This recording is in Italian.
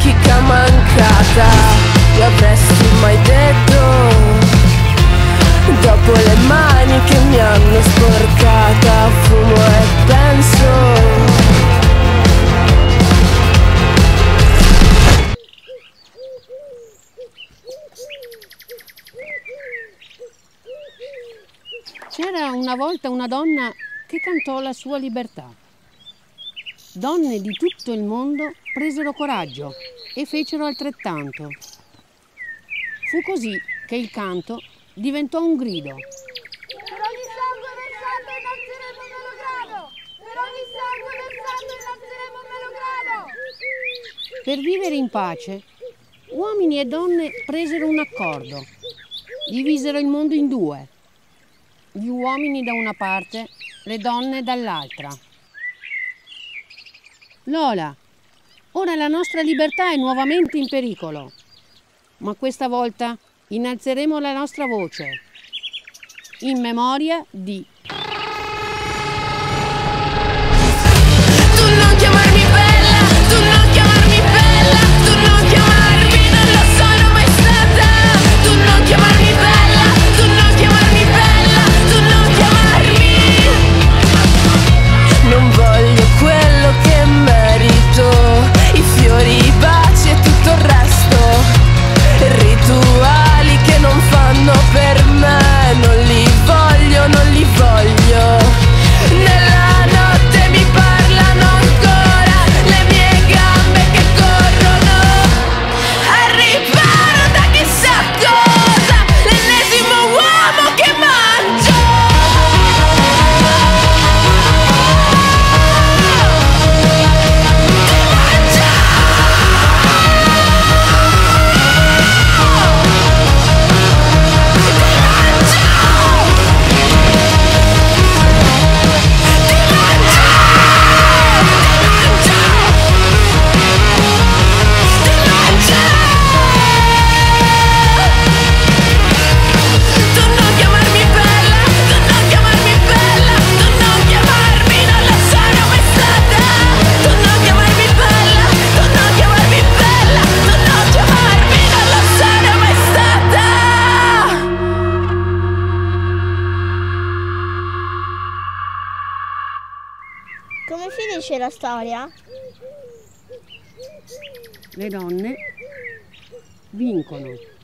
dimentica mancata. Lo avresti mai detto? Dopo le mani che mi hanno sporcata, fumo e penso. C'era una volta una donna che cantò la sua libertà. Donne di tutto il mondo presero coraggio e fecero altrettanto. Fu così che il canto diventò un grido. Per ogni sangue versato innalzeremo un melograno! Per ogni sangue versato innalzeremo un melograno! Per vivere in pace, uomini e donne presero un accordo. Divisero il mondo in due. Gli uomini da una parte, le donne dall'altra. Lola, ora la nostra libertà è nuovamente in pericolo. Ma questa volta innalzeremo la nostra voce in memoria di... Tu non chiamarmi bella, tu non chiamarmi bella, tu non chiamarmi, non lo sono mai stata. Tu non chiamarmi bella, tu non chiamarmi bella, tu non chiamarmi. Non voglio quello che merito, i fiori, i baci e tutto il resto. Rituali che non fanno per me, non li voglio, non li voglio. Nella notte mi parlano ancora le mie gambe che corrono al riparo da chissà cosa, l'ennesimo uomo che mangio. Come finisce la storia? Le donne vincono.